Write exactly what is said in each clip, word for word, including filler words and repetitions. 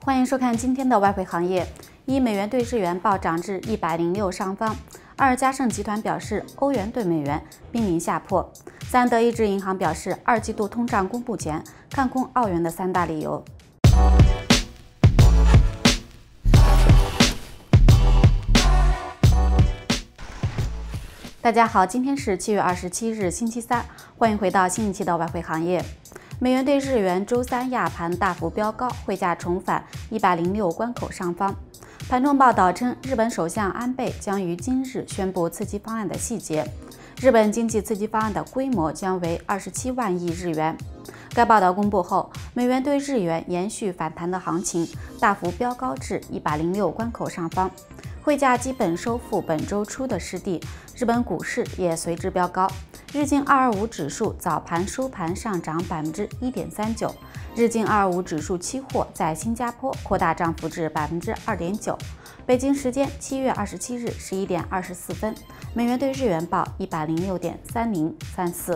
欢迎收看今天的外汇行业。一、美元对日元暴涨至一百零六上方。二、嘉盛集团表示，欧元对美元濒临下破。三、德意志银行表示，二季度通胀公布前看空澳元的三大理由。大家好，今天是七月二十七日，星期三，欢迎回到新一期的外汇行业。美元对日元周三亚盘大幅飙高，汇价重返一百零六关口上方。盘中报道称，日本首相安倍将于今日宣布刺激方案的细节。日本经济刺激方案的规模将为二十七万亿日元。该报道公布后，美元对日元延续反弹的行情，大幅飙高至一百零六关口上方，汇价基本收复本周初的失地。日本股市也随之飙高，日经二二五指数早盘收盘上涨百分之一点三九，日经二二五指数期货在新加坡扩大涨幅至百分之二点九。北京时间七月二十七日十一点二十四分，美元对日元报一百零六点三零三四。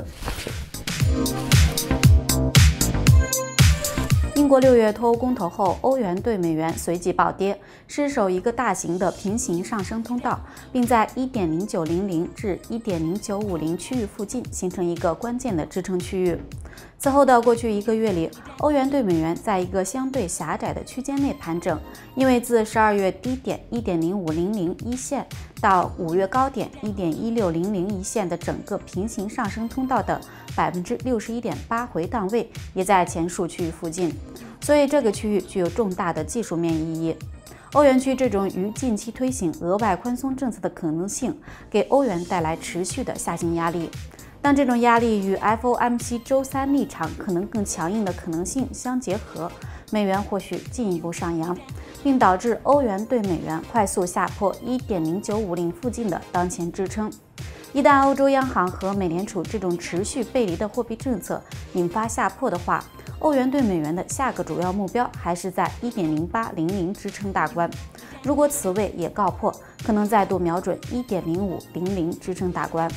英国六月脱欧公投后，欧元对美元随即暴跌，失守一个大型的平行上升通道，并在 一点零九零零 至 一点零九五零 区域附近形成一个关键的支撑区域。此后的过去一个月里，欧元对美元在一个相对狭窄的区间内盘整，因为自十二月低点 一点零五零零 一线到五月高点 一点一六零零 一线的整个平行上升通道的 百分之六十一点八 回档位也在前述区域附近，所以这个区域具有重大的技术面意义。欧元区这种于近期推行额外宽松政策的可能性，给欧元带来持续的下行压力。当这种压力与 F O M C 周三立场可能更强硬的可能性相结合，美元或许进一步上扬，并导致欧元对美元快速下破 一点零九五零 附近的当前支撑。一旦欧洲央行和美联储这种持续背离的货币政策引发下破的话，欧元对美元的下个主要目标还是在 一点零八零零 支撑大关。如果此位也告破，可能再度瞄准 一点零五零零 支撑大关。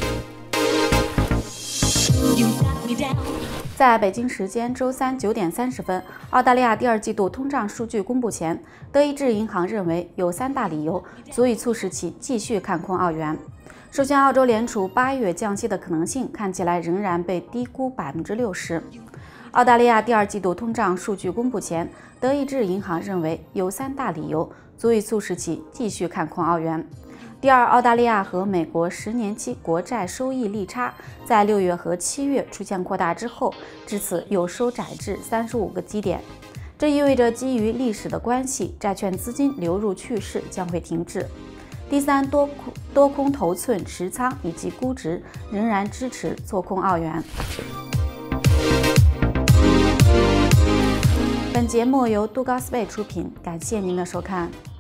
在北京时间周三九点三十分，澳大利亚第二季度通胀数据公布前，德意志银行认为有三大理由足以促使其继续看空澳元。首先，澳洲联储八月降息的可能性看起来仍然被低估百分之六十。澳大利亚第二季度通胀数据公布前，德意志银行认为有三大理由足以促使其继续看空澳元。第二，澳大利亚和美国十年期国债收益利差在六月和七月出现扩大之后，至此又收窄至三十五个基点。这意味着基于历史的关系，债券资金流入趋势将会停滞。第三，多空多空头寸持仓以及估值仍然支持做空澳元。本节目由杜高斯贝出品，感谢您的收看。